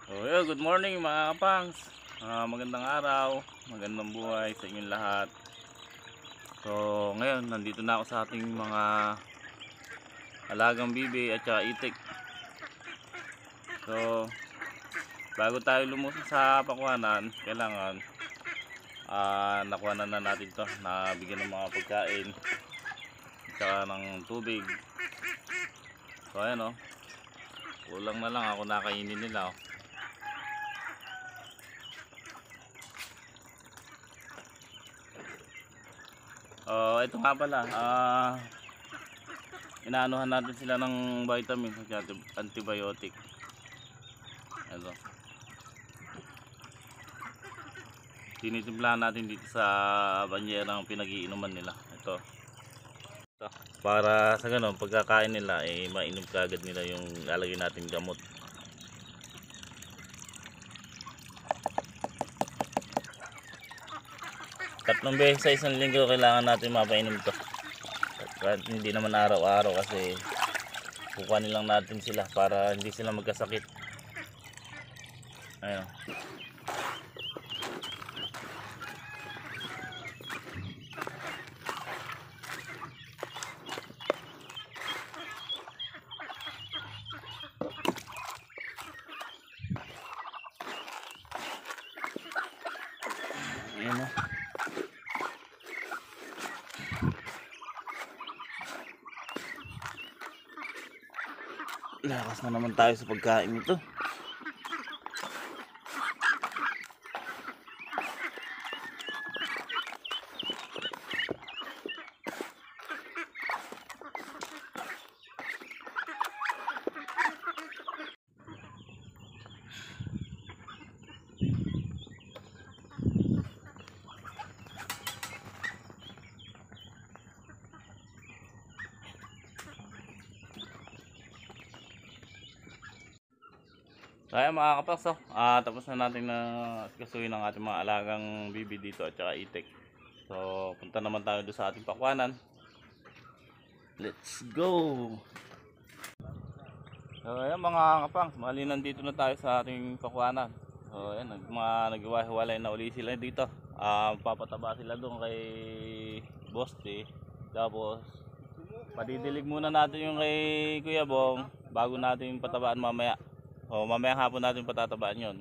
Good morning mga kapangs. Magandang araw, magandang buhay sa inyong lahat. So, ngayon nandito na ako sa ating mga alagang bibi at saka itik. So, bago tayo lumusong sa pakuhanan, kailangan nakuhanan na natin to, nabigyan ng mga pagkain at saka ng tubig. So, ayan o, kulang na lang ako nakainin nila o. Ito nga pala, inaanuhan natin sila ng vitamin at antibiotic. Ito. Tinitimplahan natin dito sa banyera ng pinag-iinuman nila. Ito. Para sa ganun, pagkakain nila, mainom kagad nila yung lalagyan natin gamot. Tatlong beses sa isang linggo kailangan natin mapainom to. Kahit hindi naman araw-araw kasi kukuhanin lang natin sila para hindi sila magkasakit. Ayun. Ayun. Lakas na naman tayo sa pagkain nito. Kaya mga kapakso, tapos na natin na kasuhin ang ating mga alagang bibi dito at saka itik. So, punta naman tayo doon sa ating pakwanan. Let's go! So, ayan mga kapangs, mali nandito na tayo sa ating pakwanan. So, ayan, naghiwa-hiwalay na uli sila dito. Papataba sila doon kay Boss T. Tapos, padidilig muna natin yung kay Kuya Bong bago natin patabaan mamaya. Mamayang hapon natin patatabaan yon.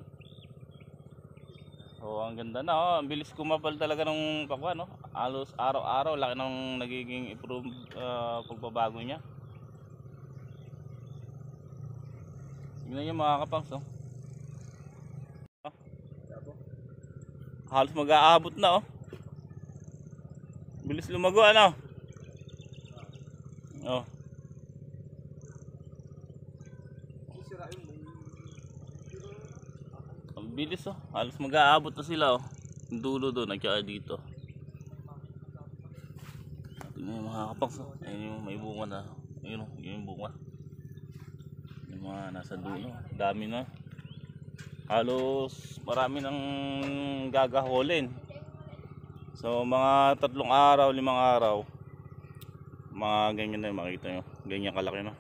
Ang ganda na ang bilis kumapal talaga ng pakwan no. Halos araw-araw laki ng nagiging improve pagbabago niya. Tingnan niyo mga kapangs halos mag-aabot na Bilis lumago ano. Ang bilis halos mag-aabot na sila yung dulo doon, nagkaka dito. Tingnan yung mga kapangs ayun yung may bunga na. Ayun yung bunga. Yung mga nasa dulo, dami na. Halos marami nang gagaholin. So mga 3 araw, 5 araw, mga ganyan na yung makita nyo. Ganyan kalaki na.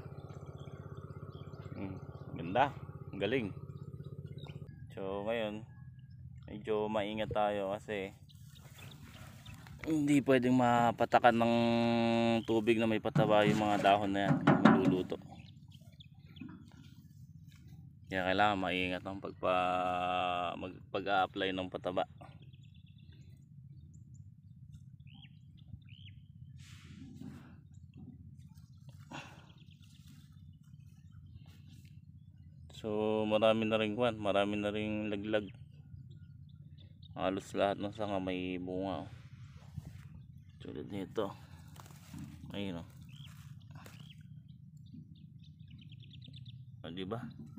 Ganda, galing. So ngayon medyo maingat tayo kasi hindi pwedeng mapatakan ng tubig na may pataba yung mga dahon na yan, maluluto. Kaya kailangan maingat ng pag-a-apply ng pataba. So marami na ring laglag. Halos lahat ng sanga may bunga tulad nito. Ayun diba?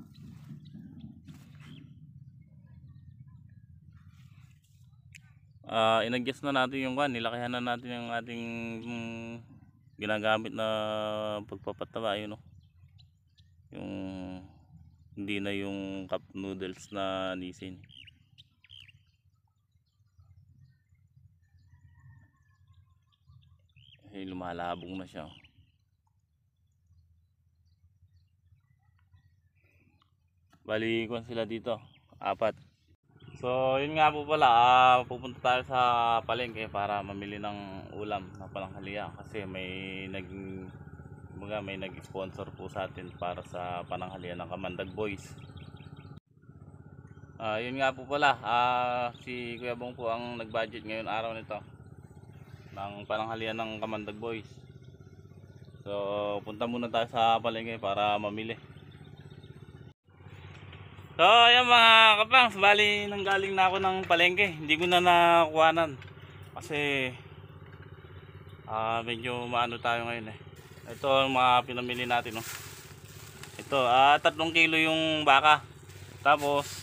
In-adjust na natin yung nilakihan na natin yung ating ginagamit na pagpapataba yun yung hindi na yung cup noodles na nisin. Lumalabong na siya. Bali kung sila dito, 4. So yun nga po pala, pupunta tayo sa palengke para mamili ng ulam na pananghalian kasi may nag-sponsor po sa atin para sa pananghalian ng Kamandag Boys. Yun nga po pala, si Kuya Bong po ang nag-budget ngayon araw nito ng pananghalian ng Kamandag Boys. So punta muna tayo sa palengke para mamili. So ayan mga kapangs, bali nanggaling na ako ng palengke, hindi ko na nakuhanan kasi medyo maano tayo ngayon eh. Ito ang mga pinamili natin, no? Ito 3 kilo yung baka, tapos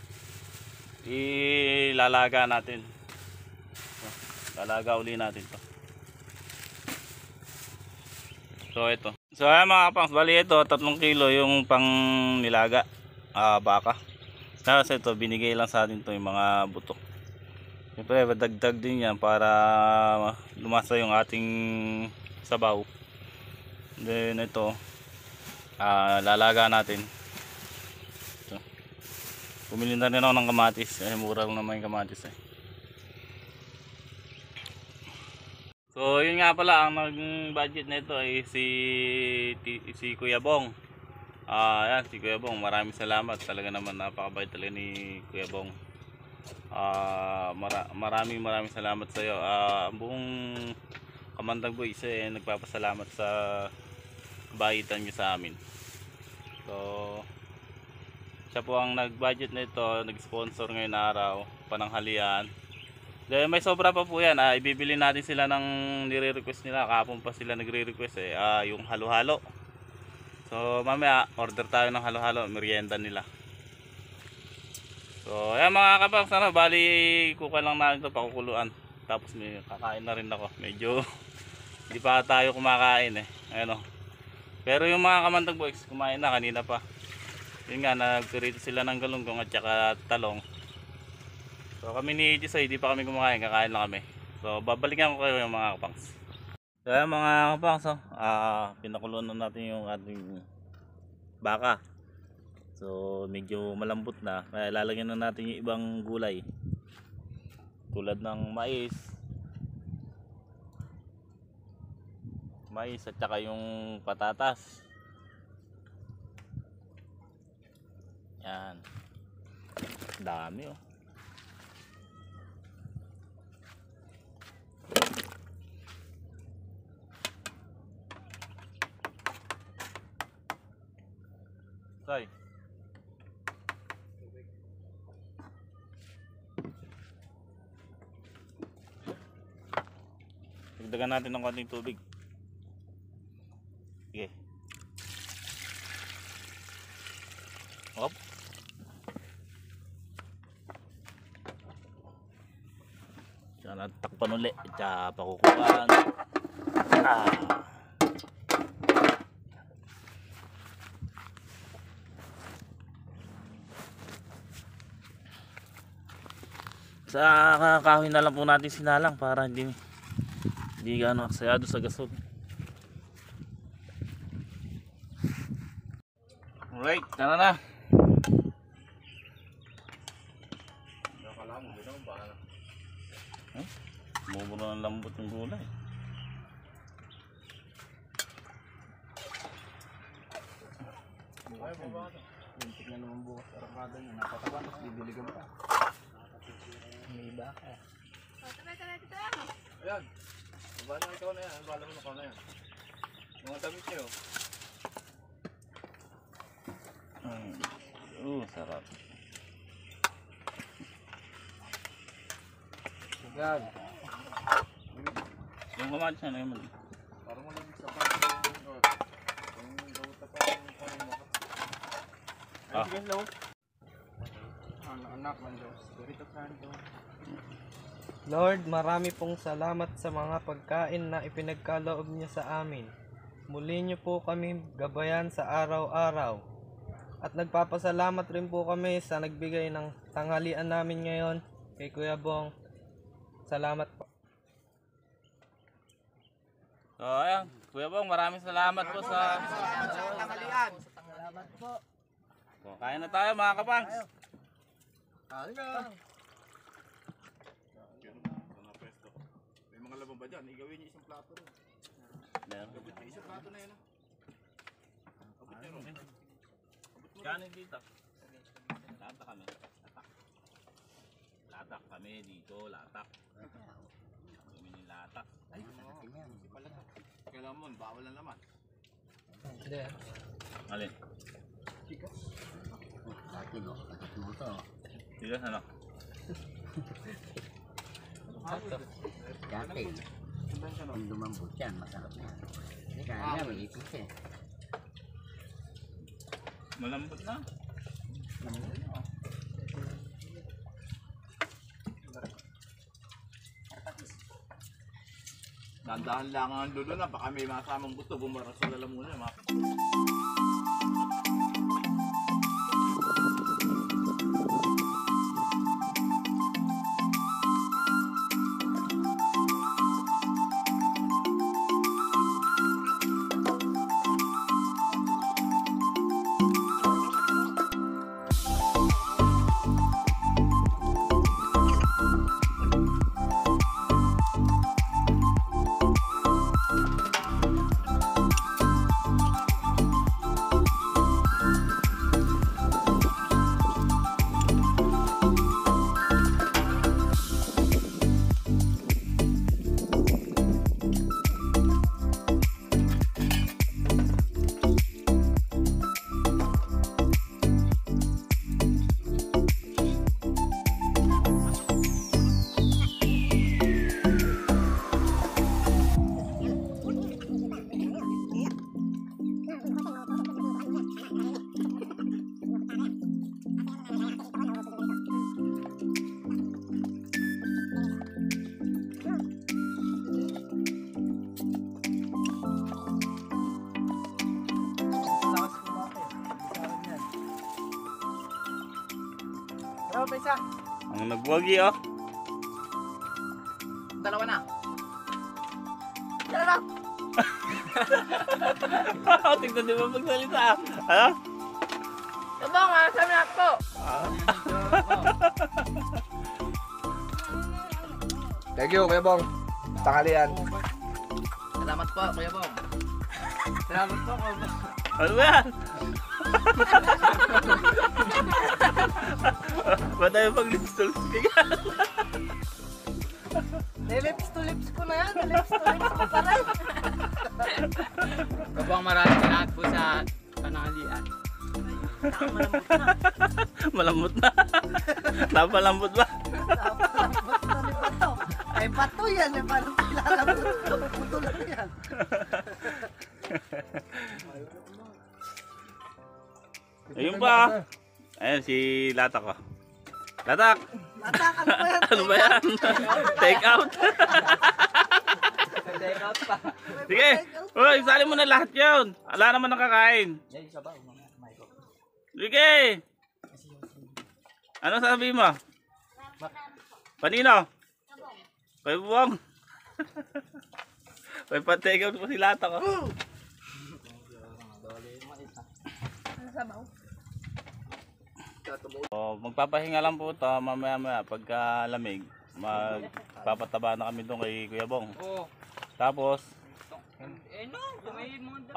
ilalaga natin, lalaga uli natin to. So ito, so ayan mga kapangs, bali ito 3 kilo yung pang nilaga baka. Tapos ito binigay lang sa atin to yung mga buto. Siyempre dagdag din yan para lumasa yung ating sabaw. Then ito lalaga natin. Ito. Bumili na rin ako ng kamatis, mura lang naman yung kamatis eh. So yun nga pala, ang nag-budget na ito ay si Kuya Bong. Yan, si Kuya Bong, maraming salamat. Talaga naman napakabait talaga ni Kuya Bong. Maraming salamat sa iyo. Ang buong Kamandag Boys nagpapasalamat sa baitan niyo sa amin. So siya po ang nag-budget na ito, nag-sponsor ngayon araw, pananghalian. Dahil may sobra pa po yan, ibibili natin sila ng nire-request nila. Kahapon pa sila nagre-request yung halo-halo. So mamaya order tayo ng halo-halo, merienda nila. So ayan mga kapangs, bali kuka lang natin ito, pakukuluan. Tapos may kakain na rin ako. Medyo hindi pa tayo kumakain eh. Ayan o. Pero yung mga Kamandag Boys kumain na kanina pa. Yun nga, nagpirito sila ng galunggong at saka talong. So kami ni Jisoy, hindi pa kami kumakain, kakain lang kami. So babalikan ko kayo yung mga kapangs. So ayan mga kapangs, pinakuluan na natin yung ating baka. So medyo malambot na, kaya lalagyan na natin yung ibang gulay tulad ng mais at saka yung patatas. Yan, dami oh. Say. Dagdagan natin ng konting tubig. Sige. Hop. Diyan takpan ulit. Diyan pakukuhan. Sa kahoy na lang po natin sinalang para hindi gaano aksayado sa gasol. Alright, tara na. Bumura ng lambot ng gulay. Lintik na naman bukas arangkada niya. Napataban, tapos bibiligan pa. May baka. Ayan. Bala ikaw na yan. Bala mo na ikaw na yan. Mga damit niyo. Sarap. Agad. Yung kamatis na naman. Parang mo lang sa pangit. Yung gawta pa yung pangit mo. Sige, hello. Anak man Diyos. Spirito Santo. Lord, marami pong salamat sa mga pagkain na ipinagkaloob niyo sa amin. Muli niyo po kami gabayan sa araw-araw. At nagpapasalamat rin po kami sa nagbigay ng tanghalian namin ngayon kay Kuya Bong. Salamat po. So ayan, Kuya Bong, maraming salamat po sa tanghalian. Salamat po. So, kain na tayo mga kapangs. Kain na. May mga laban ba dyan? Igawin niyo isang plato rin. Meron. Abot niyo isang plato na yun. Abot niyo rin. Kanin dito. Latak kami. Latak kami dito. Latak. Kami ni latak. Kailangan mo, bawal na naman. Hindi. Alin? Dati no, nakatumuto. Tigas ano? Dati, kung lumambot yan, masarap na yan. Kaya may ipis eh. Malambot na. Dandahan lang ang dulo na, baka may masamang gusto, bumarang sa lalamunan. Bravo, pa isa. Ang nagwagi oh. Dalawa na. Tignan di ba magsalita? Ano? Tabang, sabi na ako. Thank you, Kuya Bong. Tanghalian. Salamat po, Kuya Bong. Salamat po, Kuya. Ano ba yan? Ba't tayo pag-lips-to-lips ka? Nilips to lips ko na yan. Nilips to lips ko pa rin. Kabang maraming salamat po sa panangalian. Malambot na. Napalambot ba? Napalambot na ni Bato. Ay, Bato yan. Eh, paano pilalambot ko? Puto lang yan. Ayun ba? Ayun si Latak ko. Latak! Latak, ano ba yan? Ano ba yan? Take out! Take out pa. Sige! Uy, sali mo na lahat yun! Wala naman nakakain. Sige! Ano sabi mo? Panino? Kay Buwang? May pa-take out po si Latak ko. So, magpapahinga lang po ito mamaya pagka lamig. Magpapataba na kami doon kay Kuya Bong. Oo. Tapos No, may mga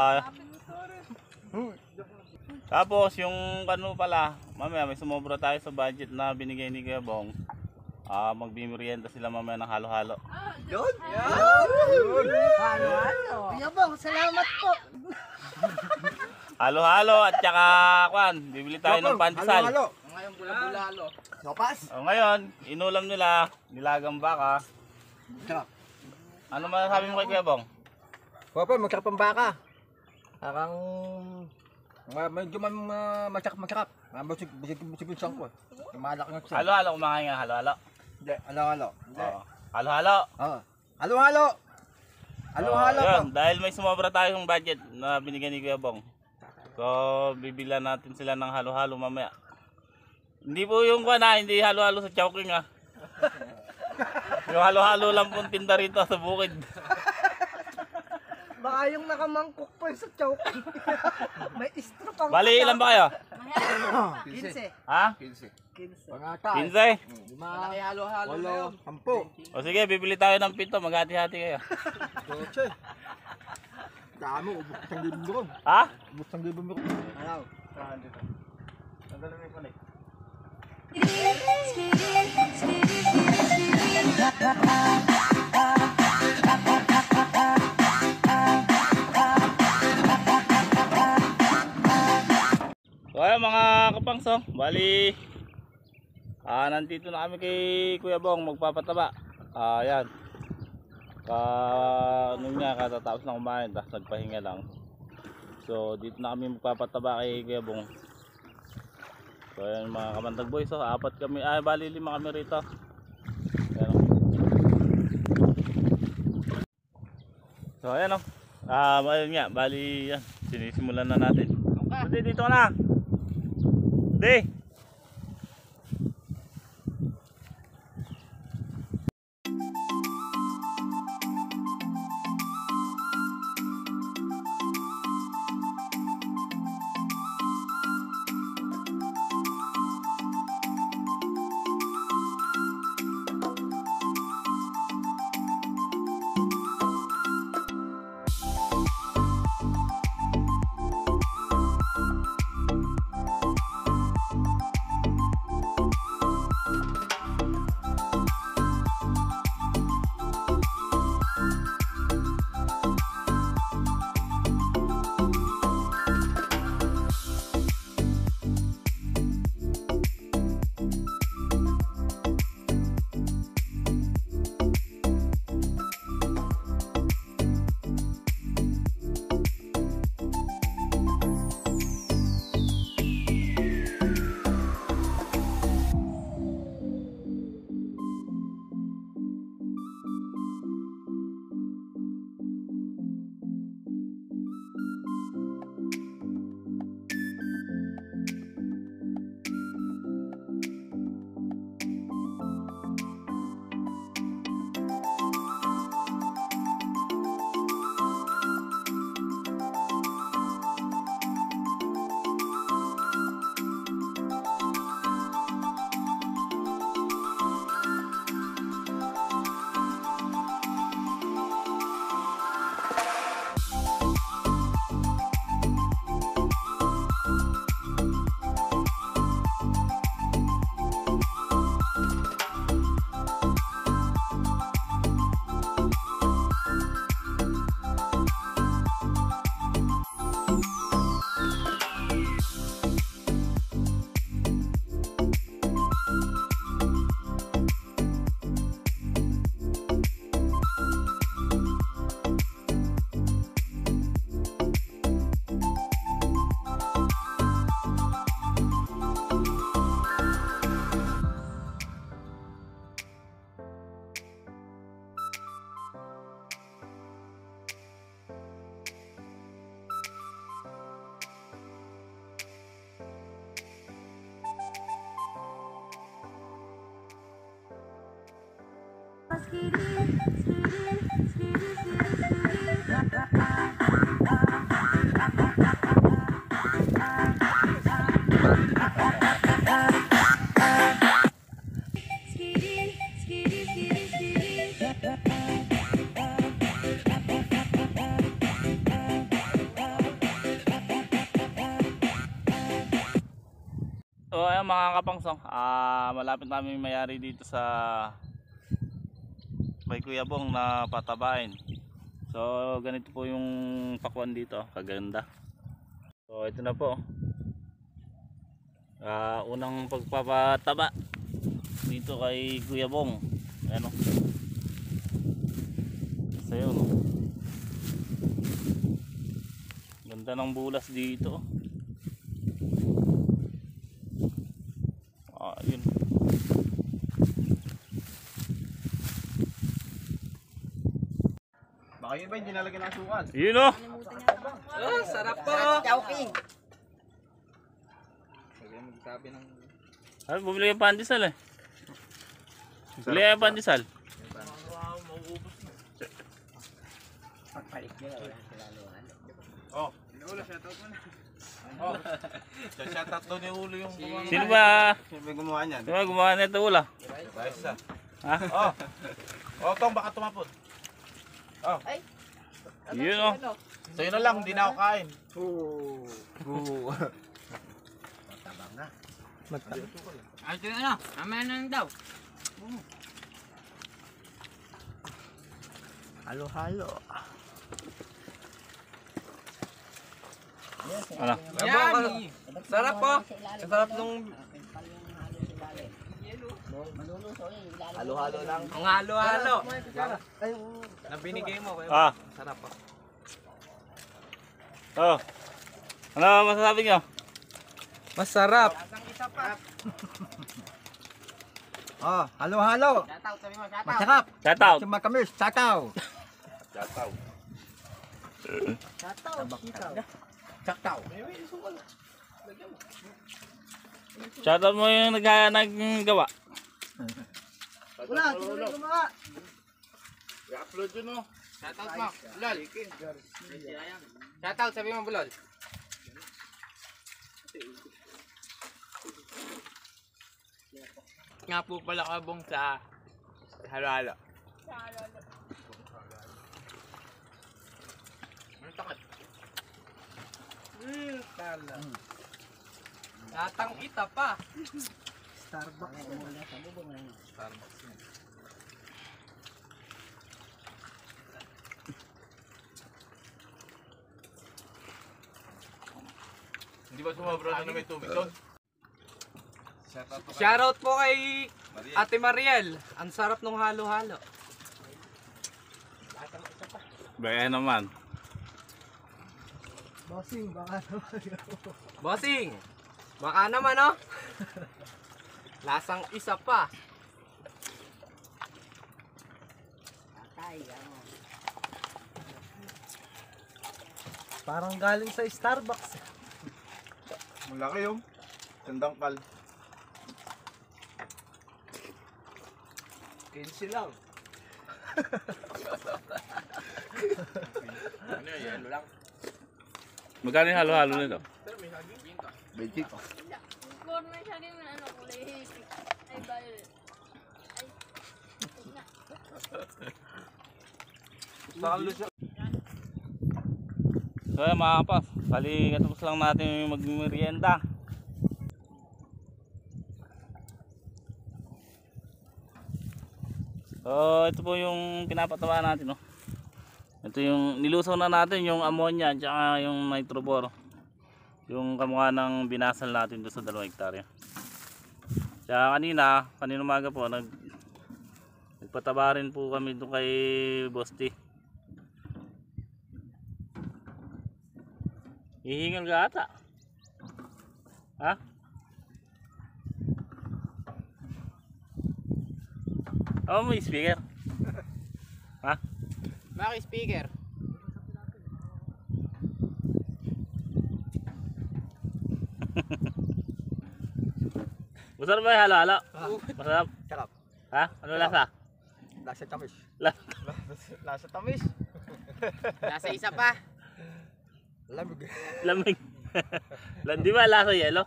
tapos yung ano pala, mamaya may sumobra tayo sa budget na binigay ni Kuya Bong. Magbimerienda sila mamaya ng halo-halo. Yun? Halo-halo. Kuya Bong, salamat po. Halo-halo at saka kwan, bibili tayo ng pandesal. Ngayon bula-bulalo. Sopas? O ngayon, inulam nila, nilagang baka. Sarap. Ano masasabi mo kay Kuya Bong? Papa, masarap ang baka. Parang medyo masarap. Busig-busig ko. Malaki ng siya. Halo-halo, kumakain nga, halo-halo. Hindi, halo-halo. Oo. Halo-halo. Oo. Halo-halo. Halo-halo po. Yun, dahil may sumobra tayong budget na binigay ni Kuya Bong. So, bibilan natin sila ng halo-halo mamaya. Hindi po yung kwan ha, hindi halo-halo sa Chowking ha. Yung halo-halo lang pong tinda rito sa bukid. Baka yung nakamangkok pa sa choke. May istro pang Bali, ilan ba kayo? Ha? 15. Pangata. 15? 5, Malaki halo-halo na yun. 8, 10. O sige, bibili tayo ng pito. Maghati-hati kayo. Kotse. Dami, ubos ng libong doon. Ha? Ubos ng libong doon. Ano? Nandala na yung panik. So ayan mga kapangso, bali nandito na kami kay Kuya Bong magpapataba. Ayan. Ano niya, katatapos na kumain, tapos nagpahinga lang. So dito na kami magpapataba kay Kuya Bong. So ayan mga Kamantag Boys, so, 4 kami, bali 5 kami rito. Ayan. So ayan o. Ayun nga, bali yan, sinisimulan na natin. Hindi, dito ka na. Hindi. So ayan mga kapangsong, malapit namin mayari dito sa kay Kuya Bong na patabain. So ganito po yung pakwan dito, kaganda. So ito na po. Unang pagpapataba dito kay Kuya Bong. Ayan o. So yun o. Ganda ng bulas dito. Yun. Baka yun ba hindi nalagyan ng sukat? Yun o. Sarap po! Chowking. Kaya magsabi ng... Ay, bumili yung pandesal eh. Bumili yung pandesal. Pagpalit nila, wala sila luhan. Oh, inuulo siya. Tawag mo na. Shoutout daw ni Ulo yung gumawa. Sino ba? Sino ba gumawa niyan? Sino ba gumawa nito ula? Raisa. Ha? Oh. Oh, Tong, baka tumapot. Oh. Yun oh. Sa'yo na lang, hindi na ako kain. Tabang na. Ay, ito na. Mamaya na lang daw. Halo-halo. Ano? Yan! Sarap po. Sarap nung halo-halo lang. Ang halo-halo. Na binigay mo. Ah. Sarap po. Oh. Ano masasabi nyo? Masarap. Oh, halo-halo. Shoutout, sabi mo, shoutout. Masarap. Shout out. Makamis, sakaw. Shoutout. Sakaw. Shout out mo yung naggawa. Wala, sino na gumawa? I-upload yun oh. Shoutout mo, Bulol. Shoutout, sabi mo, Bulol. Nga po pala kabong sa halo-halo. Latang ita pa. Starbucks. Hindi ba sumabra na may tubig doon? Shoutout po kay Ate Mariel. Ang sarap nung halo-halo. Baya naman. Bossing, baka Bossing. Baka naman oh. Lasang isa pa. parang galing sa Starbucks. Malaki yung sandangkal. 15 lang. Ano yan? Lang. Magkano yung halo-halo nito? Basic. Kung may saging na ano, kulay ay violet. So yan mga kapas, bali katapos lang natin magmerienda. So ito po yung pinapatawa natin, no? Ito yung nilusaw na natin, yung ammonia at saka yung nitrobor. Yung kamukha ng binasal natin doon sa 2 hektarya. Kaya kanina umaga po nagpataba rin po kami doon kay Boss T. Hihingal ka ata. Ha? Oh, may speaker. Ha? Bakit speaker? Masarap ba yung halo-halo? Masarap? Sarap. Ha? Ano lasa? Lasa tamis. Lasa tamis. Nasa isa pa. Lamig. Lamig. Di ba lasa yelo?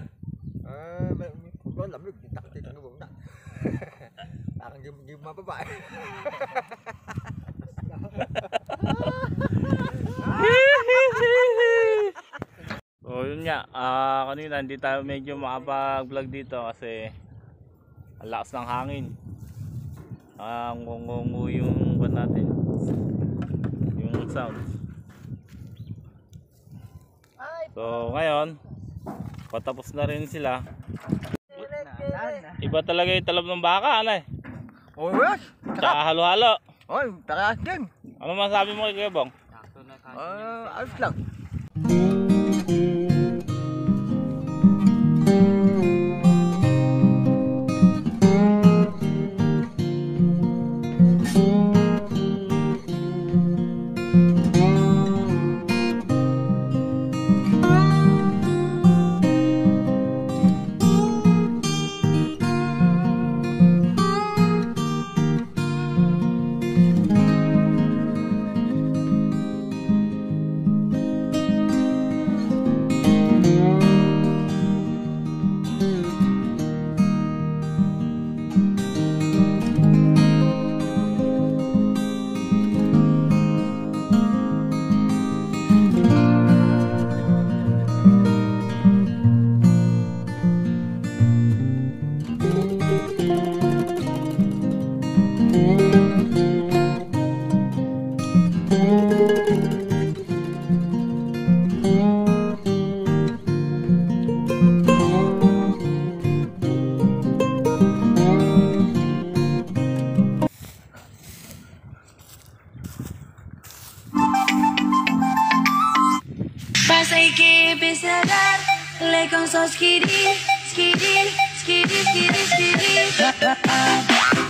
Lamig. Taktik ng buong na. Parang hindi mababae. Oh, yun nga. Kanina hindi tayo medyo makapag-vlog dito kasi ang lakas ng hangin. Ngungungu yung ban natin. Yung sound. So, ngayon patapos na rin sila. Iba talaga yung talab ng baka, ano eh. Oh, yes. Tsaka halo-halo. Oy, takas din. Ano masabi mo kay Kuya Bong? Ayos lang. like I'm so skitty, skitty, skitty, skitty, skitty.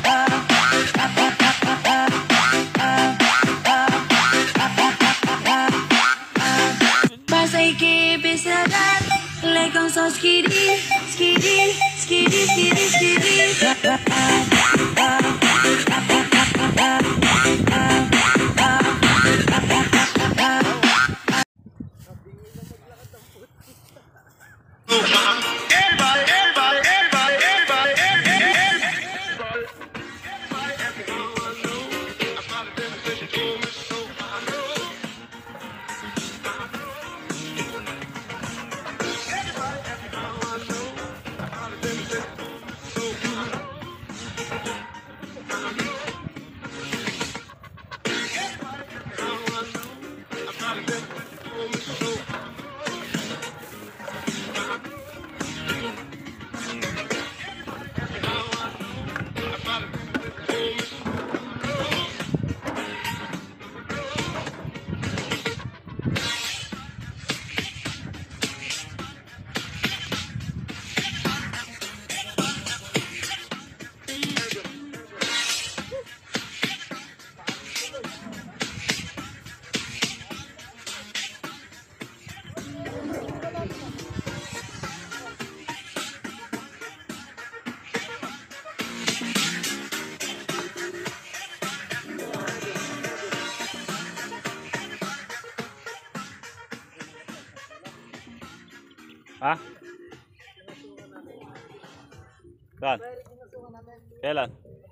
Pasa y que pesará, like I'm so skitty, skitty, skitty, skitty, skitty. Ha? Saan? Kailan?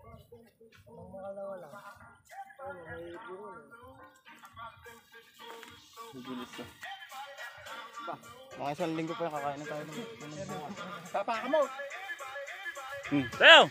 Bibilis na. Mga isang linggo pa yung kakain na tayo. Papaka mo. Tayo!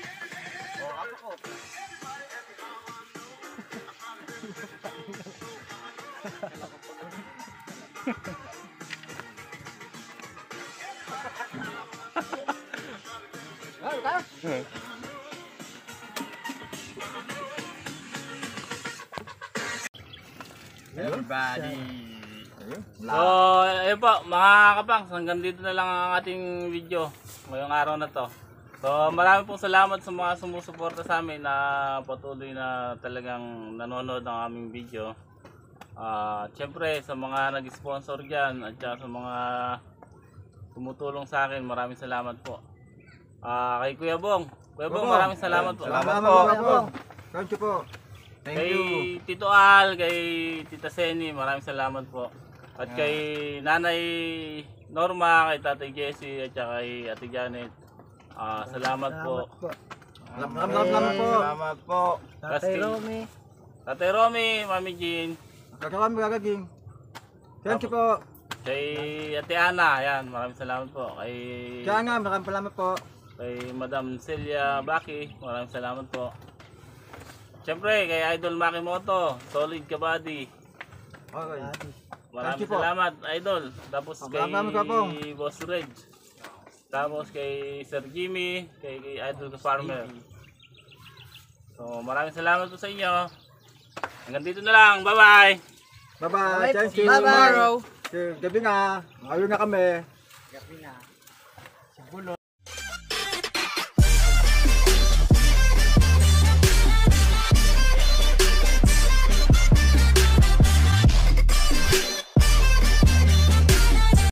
Everybody. So, ayun po, mga kapangs, hanggang dito na lang ang ating video ngayong araw na to. So, marami pong salamat sa mga sumusuporta sa amin na patuloy na talagang nanonood ng aming video. Siyempre, sa mga nag-sponsor dyan at saka sa mga tumutulong sa akin, maraming salamat po. Kay Kuya Bong, maraming salamat po. Salamat po. Thank you po. Thank Kay you. Tito Al, kay Tita Seni, maraming salamat po. At kay Nanay Norma, kay Tatay Jesse, at saka kay Ate Janet. Salamat po. Salamat po. Salamat po. Tatay Romy. Tatay Romy, Mami Jean, Kakaroon mo gagaging. Thank you po. kay Ate Ana, ayan, maraming salamat po. Kay Kaya nga, maraming salamat po. Madam Celia Baki, maraming salamat po. Siyempre, kay Idol Makimoto, Solid Kabady. Okay. Maraming Thank you po. salamat, Idol. Tapos kay Salamat ka po. Boss Reg. Tapos kay Sir Jimmy, kay Idol the Farmer. So, maraming salamat po sa inyo. Hanggang dito na lang. Bye-bye! Bye-bye. Thank you. Tomorrow. Gabi na. Ayun na kami. Gabi na.